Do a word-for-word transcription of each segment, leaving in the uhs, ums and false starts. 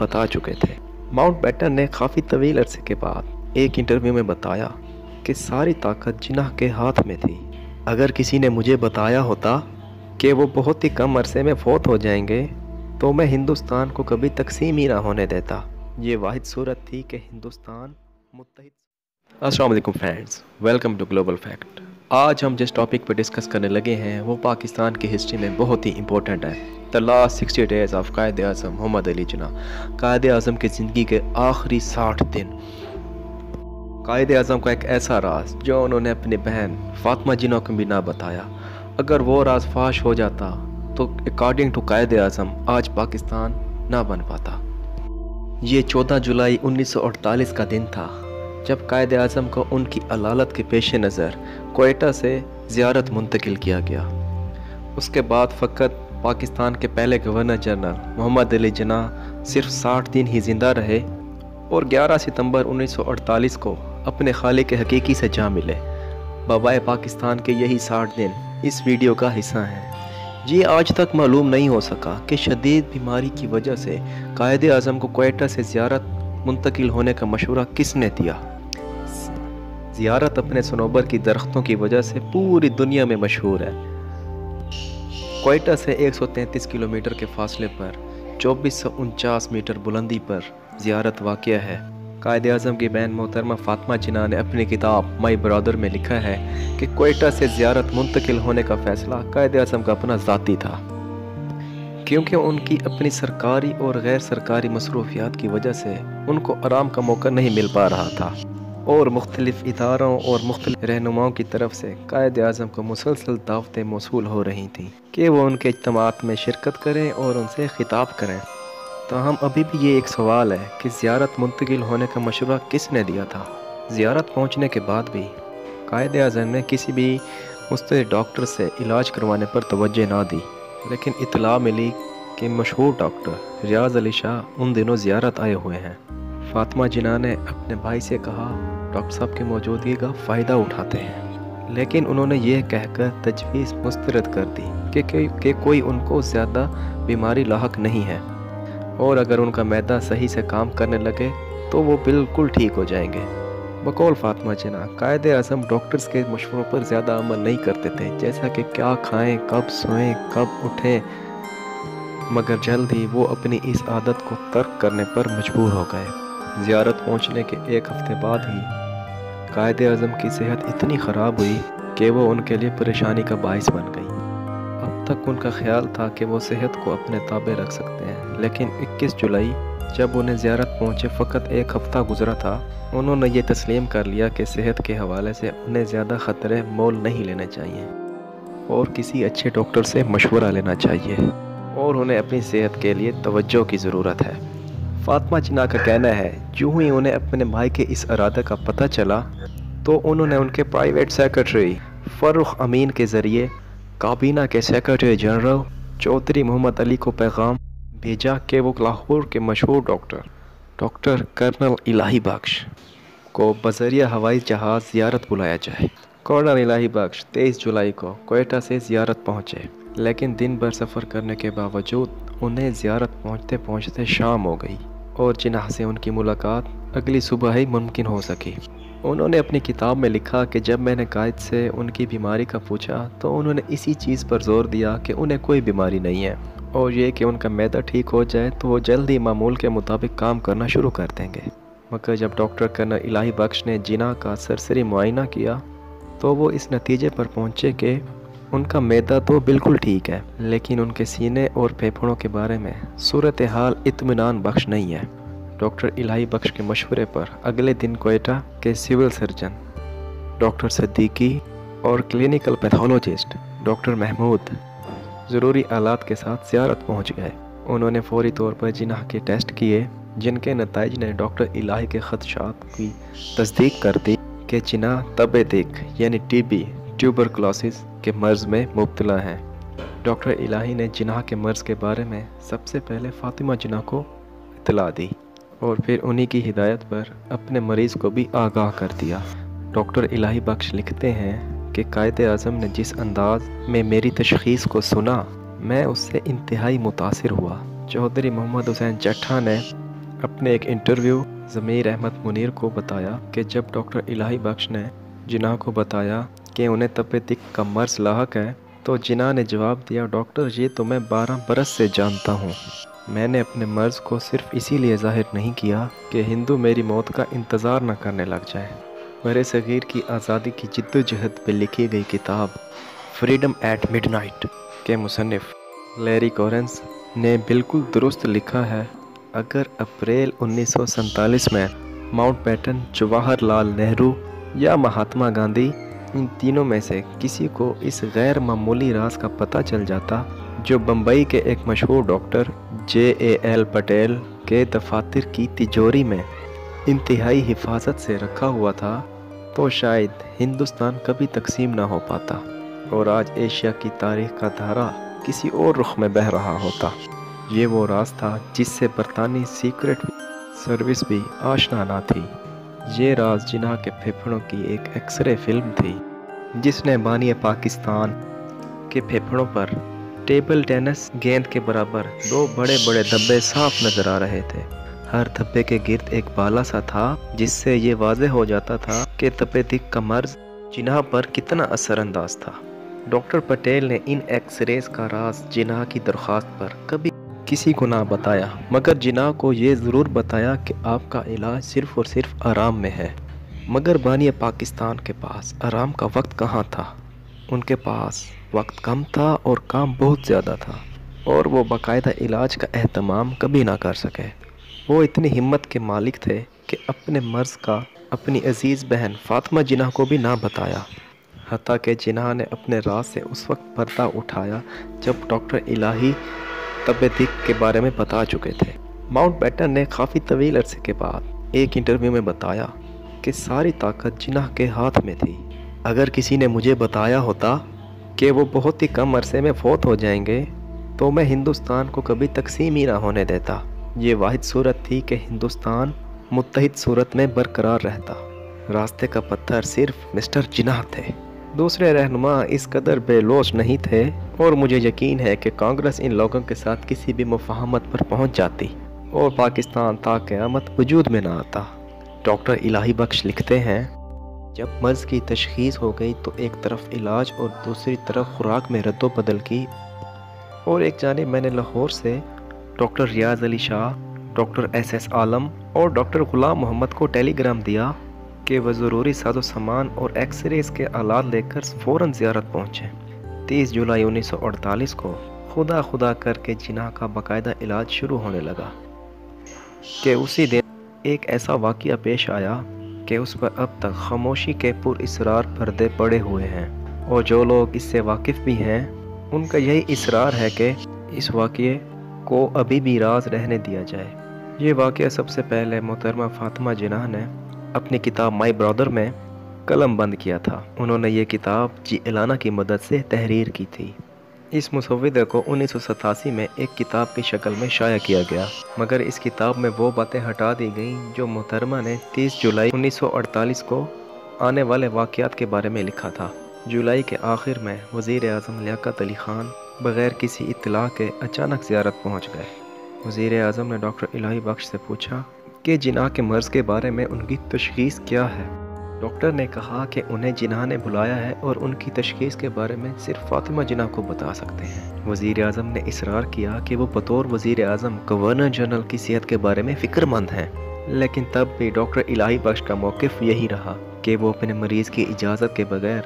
बता चुके थे। माउंट बैटन ने काफ़ी तवील अरसे के बाद एक इंटरव्यू में बताया कि सारी ताकत जिन्ना के हाथ में थी। अगर किसी ने मुझे बताया होता कि वो बहुत ही कम अरसे में फौत हो जाएंगे तो मैं हिंदुस्तान को कभी तकसीम ही ना होने देता। ये वाहिद सूरत थी कि हिंदुस्तान मुत्तहिद। अस्सलाम वालेकुम friends, welcome to global fact. आज हम जिस टॉपिक पर डिस्कस करने लगे हैं वो पाकिस्तान की हिस्ट्री में बहुत ही इंपॉर्टेंट है। The last sixty days of Quaid Azam Mohammad Ali Jinnah. Quaid Azam की ज़िंदगी के आखिरी साठ दिन। कायद आज़म का एक ऐसा राज जो उन्होंने अपनी बहन फातिमा जिन्ना को भी ना बताया। अगर वो राज फाश हो जाता तो अकॉर्डिंग टू कायद आज़म आज पाकिस्तान ना बन पाता। ये चौदह जुलाई उन्नीस सौ अड़तालीस का दिन था जब कायद आज़म को उनकी अदालत के पेश नज़र कोयटा से ज़ियारत मुंतकिल किया गया। उसके बाद फ़कत पाकिस्तान के पहले गवर्नर जनरल मोहम्मद अली जिन्ना सिर्फ साठ दिन ही ज़िंदा रहे और ग्यारह सितंबर उन्नीस सौ अड़तालीस को अपने खालिक हकीकी से जा मिले। बवाए पाकिस्तान के यही साठ दिन इस वीडियो का हिस्सा हैं। ये आज तक मालूम नहीं हो सका कि शदीद बीमारी की वजह से कायद आज़म को कोयटा से ज़ियारत मुंतकिल होने का मशवरा किसने दिया। ज़ियारत अपने सनोबर की दरख्तों की वजह से पूरी दुनिया में मशहूर है। कोयटा से एक सौ तैंतीस किलोमीटर के फासले पर चौबीस सौ उनचास मीटर बुलंदी पर ज़ियारत वाक़या है। कायद आज़म की बहन मोहतरमा फातिमा जिन्ना ने अपनी किताब माई ब्रदर में लिखा है कि कोयटा से ज़ियारत मुंतकिल होने का फ़ैसला कायद आज़म का अपना ज़ाती था, क्योंकि उनकी अपनी सरकारी और गैर सरकारी मसरूफियात की वजह से उनको आराम का मौका नहीं मिल पा रहा था और मुख्तलिफ़ इदारों और मुख्तलिफ़ रहनुमाओं की तरफ से कायद आज़म को मुसलसल दावतें मौसूल हो रही थीं कि वो उनके इज्तिमात में शिरकत करें और उनसे खिताब करें। तो हम अभी भी ये एक सवाल है कि ज़ियारत मुंतकिल होने का मशवरा किसने दिया था। ज़ियारत पहुँचने के बाद भी कायद आज़म ने किसी भी मुस्तैद डॉक्टर से इलाज करवाने पर तवज्जो ना दी, लेकिन इतला मिली कि मशहूर डॉक्टर रियाज़ अली शाह उन दिनों ज़ियारत आए हुए हैं। फातिमा जिन्ना ने अपने भाई से कहा डॉक्टर साहब की मौजूदगी का फ़ायदा उठाते हैं, लेकिन उन्होंने ये कहकर तजवीज़ मुस्तरद कर दी कि, कि, कि कोई उनको ज़्यादा बीमारी लाहक नहीं है और अगर उनका मैदा सही से काम करने लगे तो वो बिल्कुल ठीक हो जाएंगे। बकौल फातिमा जिन्ना कायद आज़म डॉक्टर्स के मशवरों पर ज़्यादा अमल नहीं करते थे, जैसा कि क्या खाएं, कब सोएं, कब उठें, मगर जल्द ही वो अपनी इस आदत को तर्क करने पर मजबूर हो गए। ज़ियारत पहुंचने के एक हफ्ते बाद ही कायद आज़म की सेहत इतनी ख़राब हुई कि वो उनके लिए परेशानी का बाइस बन गई। अब तक उनका ख्याल था कि वो सेहत को अपने ताबे रख सकते हैं, लेकिन इक्कीस जुलाई जब उन्हें ज़ियारत पहुंचे फ़कत एक हफ़्ता गुजरा था, उन्होंने ये तस्लीम कर लिया कि सेहत के हवाले से उन्हें ज़्यादा ख़तरे मोल नहीं लेने चाहिए और किसी अच्छे डॉक्टर से मशवरा लेना चाहिए और उन्हें अपनी सेहत के लिए तवज्जो की ज़रूरत है। फातिमा जिन्ना का कहना है यूँ ही उन्हें अपने भाई के इस इरादे का पता चला तो उन्होंने उनके प्राइवेट सेक्रेटरी फ़र्रुख अमीन के ज़रिए काबीना के सेक्रेटरी जनरल चौधरी मोहम्मद अली को पैगाम भेजा कि वो लाहौर के मशहूर doctor doctor colonel Ilahi Bakhsh को बज़रिया हवाई जहाज़ ज़ियारत बुलाया जाए। कर्नल इलाही बख्श तेईस जुलाई को कोयटा से ज़ियारत पहुँचे, लेकिन दिन भर सफ़र करने के बावजूद उन्हें ज़ियारत पहुँचते पहुँचते शाम हो गई और जिन्ना से उनकी मुलाकात अगली सुबह ही मुमकिन हो सकी। उन्होंने अपनी किताब में लिखा कि जब मैंने कायद से उनकी बीमारी का पूछा तो उन्होंने इसी चीज़ पर जोर दिया कि उन्हें कोई बीमारी नहीं है और ये कि उनका मैदा ठीक हो जाए तो वो जल्द ही मामूल के मुताबिक काम करना शुरू कर देंगे। मगर जब डॉक्टर कर्नल इलाही बख्श ने जिन्ना का सरसरी मुआयना किया तो वो इस नतीजे पर पहुँचे कि उनका मैदा तो बिल्कुल ठीक है, लेकिन उनके सीने और फेफड़ों के बारे में सूरत हाल इत्मीनान बख्श नहीं है। डॉक्टर इलाही बख्श के मशवरे पर अगले दिन कोयटा के सिविल सर्जन डॉक्टर सिद्दीकी और क्लिनिकल पैथोलॉजिस्ट डॉक्टर महमूद ज़रूरी आलात के साथ ज़ियारत पहुंच गए। उन्होंने फौरी तौर पर जिन्ना के टेस्ट किए, जिनके नताइज ने डॉक्टर इलाही के खदशात की तस्दीक कर दी कि जिन्ना तबे दिक यानी टी बी ट्यूबरकुलोसिस के मर्ज़ में मुब्तला हैं। डॉक्टर इलाही ने जिन्ना के मर्ज़ के बारे में सबसे पहले फातिमा जिन्ना को इतला दी और फिर उन्हीं की हिदायत पर अपने मरीज़ को भी आगाह कर दिया। डॉक्टर इलाही बख्श लिखते हैं कि कायद आज़म ने जिस अंदाज में मेरी तशख़ीस को सुना, मैं उससे इंतहाई मुतासिर हुआ। चौधरी मोहम्मद हुसैन चट्ठा ने اپنے ایک انٹرویو ضمیر احمد منیر کو بتایا کہ جب ڈاکٹر الہی بخش نے جناح کو بتایا کہ انہیں تپ دق کا مرض لاحق ہے تو جناح نے جواب دیا، ڈاکٹر یہ تو میں بارہ برس سے جانتا ہوں، میں نے اپنے مرض کو صرف اسی لیے ظاہر نہیں کیا کہ ہندو میری موت کا انتظار نہ کرنے لگ جائے۔ بر صغیر کی آزادی کی جد و جہد پہ لکھی گئی کتاب فریڈم ایٹ مڈ نائٹ کے مصنف لیری کورنز نے بالکل درست لکھا ہے، اگر اپریل انیس سو سینتالیس میں ماؤنٹ بیٹن، جواہر لال نہرو یا مہاتما گاندھی ان تینوں میں سے کسی کو اس غیر معمولی راز کا پتہ چل جاتا جو بمبئی کے ایک مشہور doctor J A L Patel کے دفاتر کی تجوری میں انتہائی حفاظت سے رکھا ہوا تھا، تو شاید ہندوستان کبھی تقسیم نہ ہو پاتا اور آج ایشیا کی تاریخ کا دھارا کسی اور رخ میں بہہ رہا ہوتا۔ یہ وہ راز تھا جس سے برطانوی سیکرٹ سروس بھی آشنا نہ تھی۔ یہ راز جناح کے پھیپھڑوں کی ایک ایکس رے فلم تھی جس نے بانی پاکستان کے پھیپھڑوں پر ٹیبل ٹینس گیند کے برابر دو بڑے بڑے دھبے صاف نظر آ رہے تھے۔ ہر دھبے کے گرد ایک بالا سا تھا جس سے یہ واضح ہو جاتا تھا کہ تپ دق کا مرض جناح پر کتنا اثر انداز تھا۔ ڈاکٹر پٹیل نے ان ایکس ریز کا راز جناح کی درخواست پر کبھی کسی کو نہ بتایا، مگر جناح کو یہ ضرور بتایا کہ آپ کا علاج صرف اور صرف آرام میں ہے۔ مگر بانی پاکستان کے پاس آرام کا وقت کہاں تھا؟ ان کے پاس وقت کم تھا اور کام بہت زیادہ تھا، اور وہ باقاعدہ علاج کا اہتمام کبھی نہ کر سکے۔ وہ اتنی ہمت کے مالک تھے کہ اپنے مرض کا اپنی عزیز بہن فاطمہ جناح کو بھی نہ بتایا، حتیٰ کہ جناح نے اپنے راز سے اس وقت پردہ اٹھایا جب ڈاکٹر الہی تپ دق کے بارے میں بتا چکے تھے۔ ماؤنٹ بیٹن نے کافی طویل عرصے کے بعد ایک انٹرویو میں بتایا کہ ساری طاقت جناح کے ہاتھ میں تھی۔ اگر کسی نے مجھے بتایا ہوتا کہ وہ بہت ہی کم عرصے میں فوت ہو جائیں گے تو میں ہندوستان کو کبھی تقسیم ہی نہ ہونے دیتا۔ یہ واحد صورت تھی کہ ہندوستان متحد صورت میں برقرار رہتا۔ راستے کا پتھر صرف مسٹر جناح تھے، دوسرے رہنما اس قدر بے لوث نہیں تھے، اور مجھے یقین ہے کہ کانگریس ان لوگوں کے ساتھ کسی بھی مفاہمت پر پہنچ جاتی اور پاکستان تا قیامت وجود میں نہ آتا۔ ڈاکٹر الہی بخش لکھتے ہیں، جب مرض کی تشخیص ہو گئی تو ایک طرف علاج اور دوسری طرف خوراک میں رد و بدل کی، اور ایک جانب میں نے لاہور سے doctor Riaz Ali Shah, doctor S S Alam اور ڈاکٹر غلام محمد کو ٹیلی گرام دیا کہ وہ ضروری ساز و سامان اور ایکس ریز کے آلات لے کر فوراً زیارت پہنچیں۔ تیس جولائی انیس سو اڑتالیس کو خدا خدا کر کے جناح کا باقاعدہ علاج شروع ہونے لگا کہ اسی دن ایک ایسا واقعہ پیش آیا کہ اس پر اب تک خاموشی کے پر اسرار پردے پڑے ہوئے ہیں، اور جو لوگ اس سے واقف بھی ہیں ان کا یہی اصرار ہے کہ اس واقعے کو ابھی بھی راز رہنے دیا جائے۔ یہ واقعہ سب سے پہلے محترمہ فاطمہ جناح نے اپنی کتاب مائی برادر میں قلم بند کیا تھا۔ انہوں نے یہ کتاب جی الانا کی مدد سے تحریر کی تھی۔ اس مسودے کو انیس سو ستاسی میں ایک کتاب کی شکل میں شائع کیا گیا، مگر اس کتاب میں وہ باتیں ہٹا دی گئیں جو محترمہ نے تیس جولائی انیس سو اڑتالیس کو آنے والے واقعات کے بارے میں لکھا تھا۔ جولائی کے آخر میں وزیر اعظم لیاقت علی خان بغیر کسی اطلاع کے اچانک زیارت پہنچ گئے۔ وزیر اعظم نے ڈاکٹر الہی بخش سے پوچھا کہ جناح کے مرض کے بارے میں ان کی تشخیص کیا ہے۔ ڈاکٹر نے کہا کہ انہیں جناح نے بلایا ہے اور ان کی تشخیص کے بارے میں صرف فاطمہ جناح کو بتا سکتے ہیں۔ وزیر اعظم نے اصرار کیا کہ وہ بطور وزیر اعظم گورنر جنرل کی صحت کے بارے میں فکر مند ہیں، لیکن تب بھی ڈاکٹر الہی بخش کا موقف یہی رہا کہ وہ اپنے مریض کی اجازت کے بغیر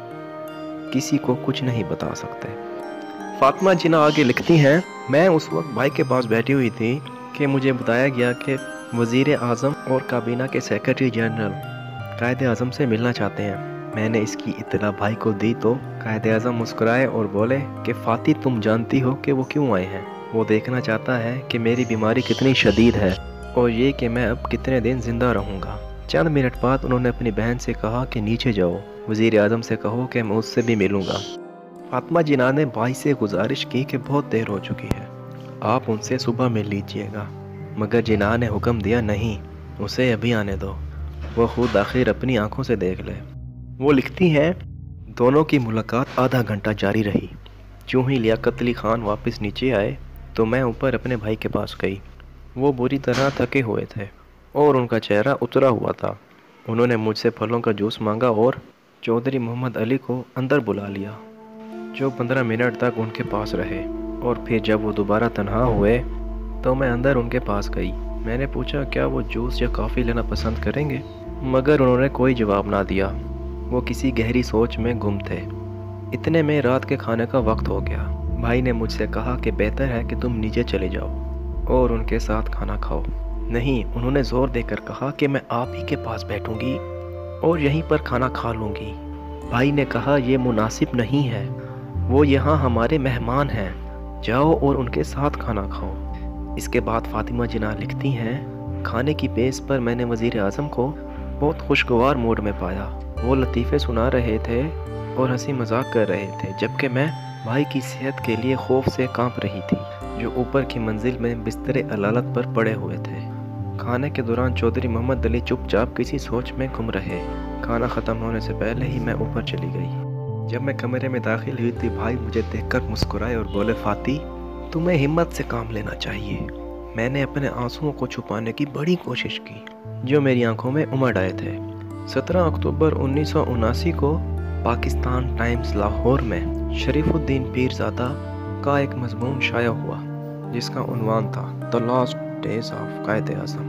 کسی کو کچھ نہیں بتا سکتے۔ فاطمہ جناح آگے لکھتی ہیں، میں اس وقت بھائی کے پاس بیٹھی ہوئی تھی کہ مجھے بتایا گیا کہ وزیر اعظم اور کابینہ کے سیکرٹری جنرل قائد اعظم سے ملنا چاہتے ہیں۔ میں نے اس کی اطلاع بھائی کو دی تو قائد اعظم مسکرائے اور بولے کہ فاطی تم جانتی ہو کہ وہ کیوں آئے ہیں؟ وہ دیکھنا چاہتا ہے کہ میری بیماری کتنی شدید ہے اور یہ کہ میں اب کتنے دن زندہ رہوں گا۔ چند منٹ بعد انہوں نے اپنی بہن سے کہا کہ نیچے جاؤ، وزیر اعظم سے کہو کہ میں اس سے بھی ملوں گا۔ فاطمہ جناح نے بھائی سے گزارش کی کہ بہت دیر ہو چکی ہے، آپ ان سے صبح مل لیجئے گا، مگر جناح نے حکم دیا نہیں، اسے ابھی آنے دو، وہ خود آخر اپنی آنکھوں سے دیکھ لے۔ وہ لکھتی ہیں، دونوں کی ملاقات آدھا گھنٹہ جاری رہی۔ جو ہی لیاقت علی خان واپس نیچے آئے تو میں اوپر اپنے بھائی کے پاس گئی۔ وہ بری طرح تھکے ہوئے تھے اور ان کا چہرہ اترا ہوا تھا۔ انہوں نے مجھ سے پھلوں کا جوس مانگا اور چودھری محمد علی کو اندر بلا لیا، جو پندرہ منٹ تک ان کے پاس رہے، اور پھر جب وہ دوبارہ تنہا ہوئے تو میں اندر ان کے پاس گئی۔ میں نے پوچھا کیا وہ جوس یا کافی لینا پسند کریں گے، مگر انہوں نے کوئی جواب نہ دیا۔ وہ کسی گہری سوچ میں گم تھے۔ اتنے میں رات کے کھانے کا وقت ہو گیا۔ بھائی نے مجھ سے کہا کہ بہتر ہے کہ تم نیچے چلے جاؤ اور ان کے ساتھ کھانا کھاؤ۔ نہیں، انہوں نے زور دے کر کہا کہ میں آپ ہی کے پاس بیٹھوں گی اور یہیں پر کھانا کھا لوں گی۔ بھائی نے کہا یہ مناسب نہیں ہے، وہ یہاں ہمارے مہمان ہیں، جاؤ اور ان کے ساتھ کھانا کھاؤ۔ اس کے بعد فاطمہ جناح لکھتی ہیں، کھانے کی بیس پر میں نے وزیر اعظم کو بہت خوشگوار موڈ میں پایا۔ وہ لطیفے سنا رہے تھے اور ہنسی مذاق کر رہے تھے، جبکہ میں بھائی کی صحت کے لیے خوف سے کانپ رہی تھی، جو اوپر کی منزل میں بستر علالت پر پڑے ہوئے تھے۔ کھانے کے دوران چودھری محمد علی چپ چاپ کسی سوچ میں گم رہے۔ کھانا ختم ہونے سے پہلے ہی میں اوپر چلی گئی۔ جب میں کمرے میں داخل ہوئی تھی، بھائی مجھے دیکھ کر مسکرائے اور بولے، فاطی، تمہیں ہمت سے کام لینا چاہیے۔ میں نے اپنے آنسوؤں کو چھپانے کی بڑی کوشش کی، جو میری آنکھوں میں امڑ آئے تھے۔ سترہ اکتوبر انیس سو اناسی کو پاکستان ٹائمز لاہور میں شریف الدین پیرزادہ کا ایک مضمون شائع ہوا، جس کا عنوان تھا the last days of Quaid اعظم۔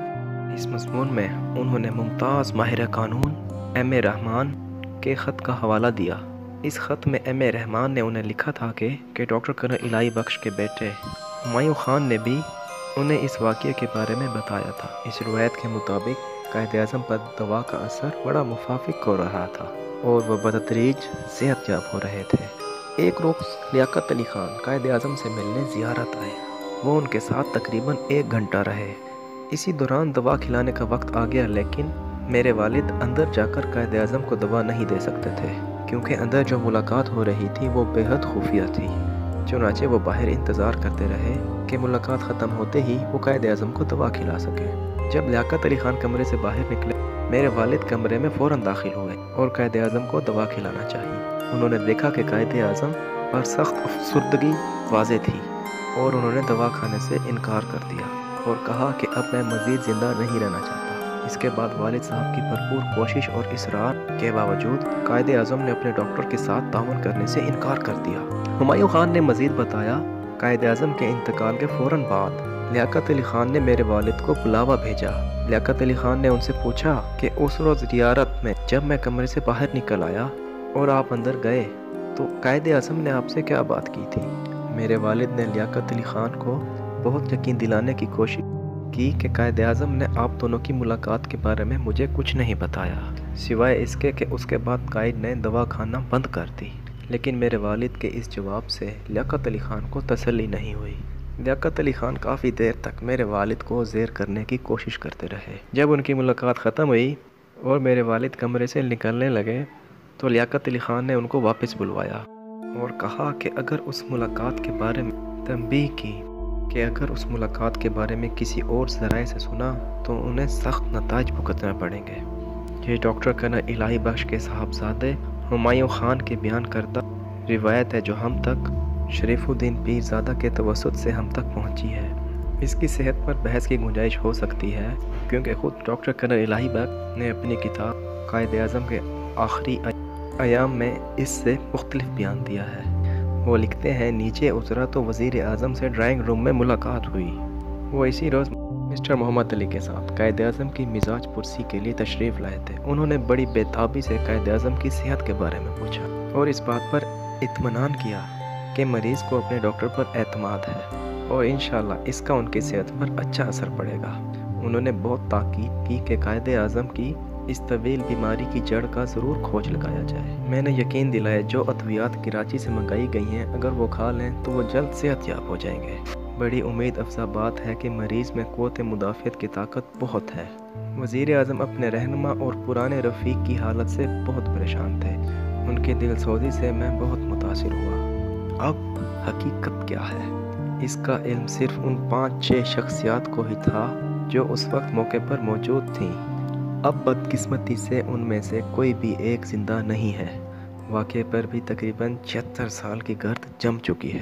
اس مضمون میں انہوں نے ممتاز ماہر قانون ایم اے رحمان کے خط کا حوالہ دیا۔ اس خط میں ایم اے رحمان نے انہیں لکھا تھا کہ کہ ڈاکٹر کرن الہی بخش کے بیٹے ہمایوں خان نے بھی انہیں اس واقعے کے بارے میں بتایا تھا۔ اس روایت کے مطابق قائد اعظم پر دوا کا اثر بڑا مفافق ہو رہا تھا اور وہ بتدریج صحت یاب ہو رہے تھے۔ ایک روز لیاقت علی خان قائد اعظم سے ملنے زیارت آئے۔ وہ ان کے ساتھ تقریباً ایک گھنٹہ رہے۔ اسی دوران دوا کھلانے کا وقت آ گیا، لیکن میرے والد اندر جا کر قائد اعظم کو دوا نہیں دے سکتے تھے، کیونکہ اندر جو ملاقات ہو رہی تھی وہ بے حد خفیہ تھی۔ چنانچہ وہ باہر انتظار کرتے رہے کہ ملاقات ختم ہوتے ہی وہ قائد اعظم کو دوا کھلا سکے۔ جب لیاقت علی خان کمرے سے باہر نکلے، میرے والد کمرے میں فوراً داخل ہوئے اور قائد اعظم کو دوا کھلانا چاہی۔ انہوں نے دیکھا کہ قائد اعظم پر سخت افسردگی واضح تھی اور انہوں نے دوا کھانے سے انکار کر دیا اور کہا کہ اب میں مزید زندہ نہیں رہنا چاہتا۔ اس کے بعد والد صاحب کی بھرپور کوشش اور اصرار کے باوجود قائد اعظم نے اپنے ڈاکٹر کے ساتھ تعاون کرنے سے انکار کر دیا۔ ہمایوں خان نے مزید بتایا، قائد اعظم کے انتقال کے فوراً بعد لیاقت علی خان نے میرے والد کو بلاوا بھیجا۔ لیاقت علی خان نے ان سے پوچھا کہ اس روز زیارت میں جب میں کمرے سے باہر نکل آیا اور آپ اندر گئے تو قائد اعظم نے آپ سے کیا بات کی تھی؟ میرے والد نے لیاقت علی خان کو بہت یقین دلانے کی کوشش کی کہ قائد اعظم نے آپ دونوں کی ملاقات کے بارے میں مجھے کچھ نہیں بتایا، سوائے اس کے کہ اس کے بعد قائد نے دوا کھانا بند کر دی۔ لیکن میرے والد کے اس جواب سے لیاقت علی خان کو تسلی نہیں ہوئی۔ لیاقت علی خان کافی دیر تک میرے والد کو زیر کرنے کی کوشش کرتے رہے۔ جب ان کی ملاقات ختم ہوئی اور میرے والد کمرے سے نکلنے لگے تو لیاقت علی خان نے ان کو واپس بلوایا اور کہا کہ اگر اس ملاقات کے بارے میں تنبیہ کی کہ اگر اس ملاقات کے بارے میں کسی اور ذرائع سے سنا تو انہیں سخت نتائج بھگتنا پڑیں گے۔ یہ ڈاکٹر کرن الہی بخش کے صاحبزادے ہمایوں خان کے بیان کردہ روایت ہے، جو ہم تک شریف الدین پیرزادہ کے توسط سے ہم تک پہنچی ہے۔ اس کی صحت پر بحث کی گنجائش ہو سکتی ہے، کیونکہ خود ڈاکٹر کرن الہی بخش نے اپنی کتاب قائد اعظم کے آخری ایام میں اس سے مختلف بیان دیا ہے۔ وہ لکھتے ہیں، نیچے اترا تو وزیر اعظم سے ڈرائنگ روم میں ملاقات ہوئی۔ وہ اسی روز مسٹر محمد علی کے ساتھ قائد اعظم کی مزاج پرسی کے لیے تشریف لائے تھے۔ انہوں نے بڑی بےتابی سے قائد اعظم کی صحت کے بارے میں پوچھا اور اس بات پر اطمینان کیا کہ مریض کو اپنے ڈاکٹر پر اعتماد ہے اور انشاءاللہ اس کا ان کی صحت پر اچھا اثر پڑے گا۔ انہوں نے بہت تاکید کی کہ قائد اعظم کی اس طویل بیماری کی جڑ کا ضرور کھوج لگایا جائے۔ میں نے یقین دلایا جو ادویات کراچی سے منگائی گئی ہیں اگر وہ کھا لیں تو وہ جلد صحت یاب ہو جائیں گے۔ بڑی امید افزا بات ہے کہ مریض میں قوت مدافعت کی طاقت بہت ہے۔ وزیر اعظم اپنے رہنما اور پرانے رفیق کی حالت سے بہت پریشان تھے۔ ان کی دل سوزی سے میں بہت متاثر ہوا۔ اب حقیقت کیا ہے؟ اس کا علم صرف ان پانچ چھ شخصیات کو ہی تھا جو اس وقت موقع پر موجود تھیں۔ اب بدقسمتی سے ان میں سے کوئی بھی ایک زندہ نہیں ہے۔ واقعے پر بھی تقریباً چھہتر سال کی گرد جم چکی ہے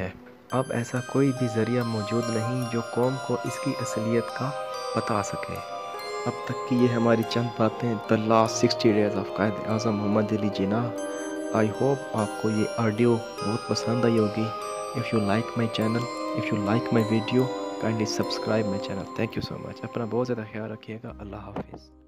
اب ایسا کوئی بھی ذریعہ موجود نہیں جو قوم کو اس کی اصلیت کا بتا سکے۔ اب تک کی یہ ہماری چند باتیں the last sixty days of Quaid Azam Muhammad Ali Jinnah. I hope آپ کو یہ آڈیو بہت پسند آئی ہوگی۔ If you like my channel, if you like my video, kindly subscribe my channel. Thank you so much. اپنا بہت زیادہ خیال رکھیے گا۔ اللہ حافظ۔